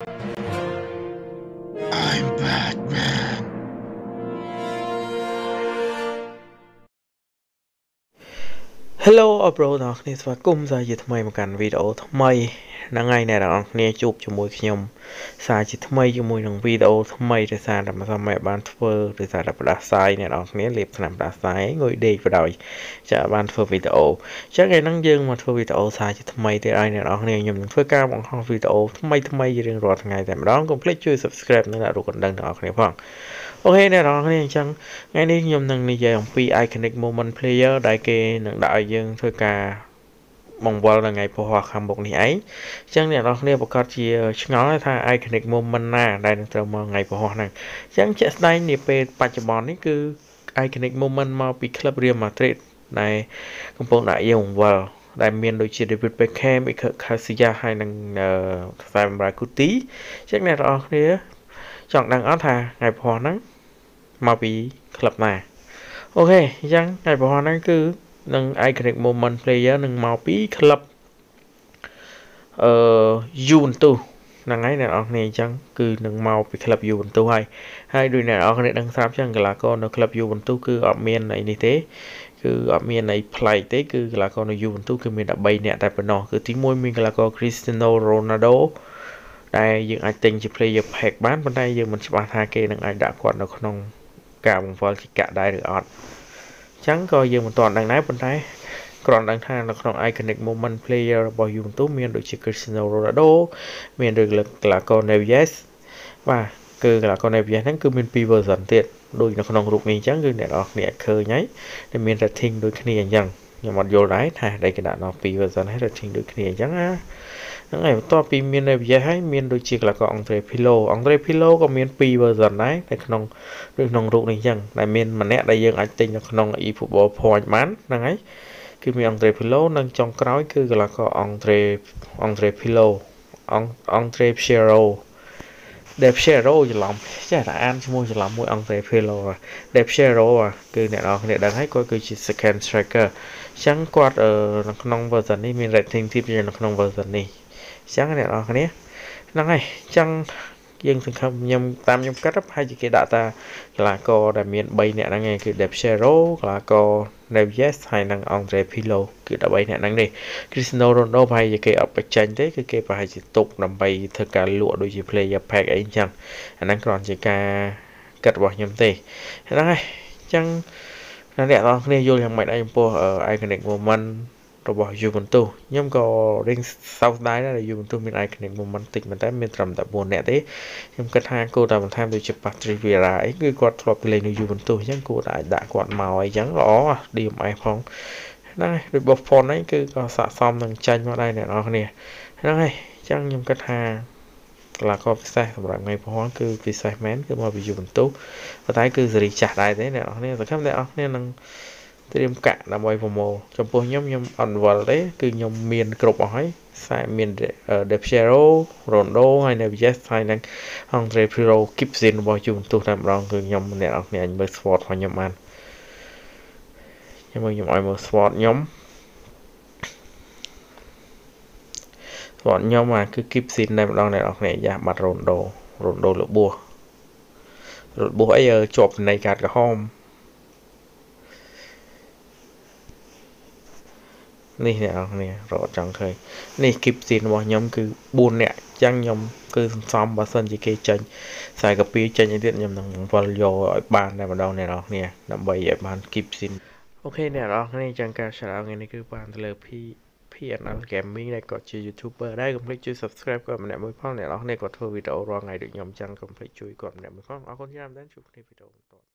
I'm Batman. Hello អបប្រូទាំងអស់គ្នាស្វាគមន៍សាជាថ្មីមកកាន់វីដេអូថ្មីហ្នឹងហើយអ្នកទាំងអស់គ្នាជួបជាមួយខ្ញុំសាជាថ្មីជាមួយនឹងវីដេអូថ្មីដោយសារតែមិនសម័យបានធ្វើដោយសារតែផ្ដាសាយអ្នកទាំងអស់គ្នាលេបថ្នាំផ្ដាសាយងុយដេកបដ ாய் ចាបានធ្វើវីដេអូអញ្ចឹងថ្ងៃហ្នឹងយើងមកធ្វើវីដេអូសាជាថ្មីទៀតហើយអ្នកទាំងអស់គ្នាខ្ញុំនឹងធ្វើការបង្ហោះវីដេអូថ្មីរៀងរាល់ថ្ងៃតែម្ដងកុំភ្លេចជួយ Subscribe និងដាក់រូបកណ្ដឹងទាំងអស់គ្នាផងអូខេអ្នកនរគ្នាអញ្ចឹងថ្ងៃនេះខ្ញុំនឹងនិយាយអំពី iconic moment player ដែលគេនឹងដាក់ឲ្យយើងធ្វើការបង្វិលនៅថ្ងៃពហុខាងមុខនេះឯងអញ្ចឹងអ្នកនរគ្នាប្រកាសជាឆ្ងល់ថា iconic moment ណាដែលនឹងត្រូវមកថ្ងៃពហុហ្នឹងអញ្ចឹងជាក់ស្ដែងនាពេលបច្ចុប្បន្ននេះគឺ iconic moment មកពី Club Real Madrid ដែលកំពុងដាក់យើងបង្វិលដែលមានដូចជា David Beckham, Iker Casillas ហើយនិង Sam Rakitic អញ្ចឹងអ្នកនរគ្នាចង់ដឹងអត់ថាថ្ងៃពហុហ្នឹងមកពីក្លឹបណាអូខេអញ្ចឹងថ្ងៃពហុហ្នឹងគឺនឹង iconic moment player នឹងមកពីក្លឹបJuventus ហ្នឹងហើយអ្នកនរគ្នាអញ្ចឹងគឺនឹងមកពីក្លឹប Juventus ហើយដូចអ្នកនរគ្នាដឹងស្រាប់អញ្ចឹងកីឡាករនៅក្លឹប Juventus គឺអត់មានអីនេះទេគឺអត់មានអីប្លែកទេគឺកីឡាករនៅ Juventus គឺមានតែ3នាក់តែប៉ុណ្ណោះគឺទី1មានកីឡាករ Cristiano Ronaldo ដែលយើងអាចទិញជា player pack បានប៉ុន្តែយើងមិនច្បាស់ថាគេនឹងអាចដាក់គាត់នៅក្នុងការបង្វិលជាកាក់ដែរឬអត់អញ្ចឹងក៏យើងមិនទាន់ដឹងដែរប៉ុន្តែគ្រាន់ដឹងថានៅក្នុង iconic moment player របស់ Juventus មានដូចជា Cristiano Ronaldo មានដូចកីឡាករ Neves បាទគឺកីឡាករ Neves ហ្នឹងគឺមាន2 version ទៀតដូចនៅក្នុងរូបនេះអញ្ចឹងគឺអ្នកនរគ្នាឃើញហើយតែមាន rating ដូចគ្នាអញ្ចឹងខ្ញុំអត់យល់ដែរថាដែលគេដាក់ដល់2 version ហើយ rating ដូចគ្នាអញ្ចឹងណាហ្នឹងហើយបន្ទាប់ពីមាន Neves ហើយមានដូចជាកីឡាករ Andre Pirlo ក៏មាន2 version ដែរនៅក្នុងរូបនេះអញ្ចឹងដែលមានម្នាក់ដែលយើងអាចទិញនៅក្នុង eFootball Point បានហ្នឹងហើយគឺមាន Andre Pirlo និងចុងក្រោយគឺកីឡាករ Andre Pirlo Andre Piero Del Piero ច្រឡំចេះតែអានឈ្មោះច្រឡំមួយ Andre Pirlo Del Piero គឺអ្នកនរគ្នាដឹងហើយគាត់គឺជា second striker អញ្ចឹងគាត់នៅក្នុង version នេះមាន rating ទាបជាងនៅក្នុង version នេះអញ្ចឹងអ្នកនរគ្នាហ្នឹងហើយអញ្ចឹងយើងសង្ឃឹមខ្ញុំតាមខ្ញុំគិតប្រហែលជាគេដាក់តាកីឡាករដែលមាន3នាក់ហ្នឹងឯងគឺ Del Piero កីឡាករ Neves ហើយនិង Andre Pirlo គឺ13នាក់ហ្នឹងទេ Cristiano Ronaldo ប្រហែលជាគេអត់បញ្ចេញទេគឺគេប្រហែលជាទុកដើម្បីធ្វើការលក់ដូចជា player pack អីអញ្ចឹងអាហ្នឹងគ្រាន់ជាការគិតរបស់ខ្ញុំទេហ្នឹងហើយអញ្ចឹងអ្នកនរគ្នាយល់យ៉ាងម៉េចដែរចំពោះ iconic moment របស់ Juventus ខ្ញុំក៏រៀងសោកស្ដាយដែរដែល Juventus មាន iconic moment តិចមែនតើមានត្រឹមតែ4នាក់ទេខ្ញុំគិតថាគួរតែបន្ថែមដូចជា Patrick Vieira អីគឺគាត់ធ្លាប់ទៅលេងនៅ Juventus អញ្ចឹងគួរតែអាចដាក់គាត់មកអីចឹងល្អ DMS ផងហ្នឹងហើយដូច Buffon ហ្នឹងគឺក៏ស័ក្តិសមនឹងចាញ់មកដែរអ្នកនរគ្នាហ្នឹងហើយអញ្ចឹងខ្ញុំគិតថាកីឡាករពិសេសសម្រាប់ថ្ងៃពហុគឺពិសេសមែនគឺមកពី Juventus ប៉ុន្តែគឺសេរីចាស់ដែរទេអ្នកនរគ្នាសង្ឃឹមអ្នកនរគ្នានឹងត្រៀមកាក់ដើម្បីប្រមូលចំពោះខ្ញុំអត់វល់ទេគឺខ្ញុំមានគ្រប់អស់ហើយខ្សែមាន De Piero Rondo ហើយ Neves ហើយនិង Andre Pirlo Gibson របស់ Juventus តែម្ដងគឺខ្ញុំអ្នកនរគ្នាអាចមើល SWOT របស់ខ្ញុំបានខ្ញុំឲ្យមើល SWOT ខ្ញុំគឺ Gibson តែម្ដងអ្នកនរគ្នាយ៉ាបាត់ Rondo របួសអីជាប់នៃកាតក្រហមនេះអ្នកនរគ្នារត់ចង់ឃើញនេះ Gibson របស់ខ្ញុំគឺ4នាក់អញ្ចឹងខ្ញុំគឺសន្សំបើសិនជាគេចេញខ្សែកាពីចេញអីទៀតខ្ញុំនឹងវល់យកឲ្យបានតែម្ដងអ្នកនរគ្នាដើម្បីឲ្យបាន Gibson អូខេអ្នកនរគ្នាអញ្ចឹងការឆ្លើយថ្ងៃនេះគឺបានទៅលើ PNL Gaming ដែលគាត់ជា YouTuber ដែរកុំភ្លេចជួយ Subscribe គាត់ម្នាក់មួយផងអ្នកនរគ្នាគាត់ធ្វើវីដេអូរាល់ថ្ងៃដូចខ្ញុំអញ្ចឹងកុំភ្លេចជួយគាត់ម្នាក់មួយផងអរគុណច្រើនមែនជួបគ្នាវីដេអូបន្ត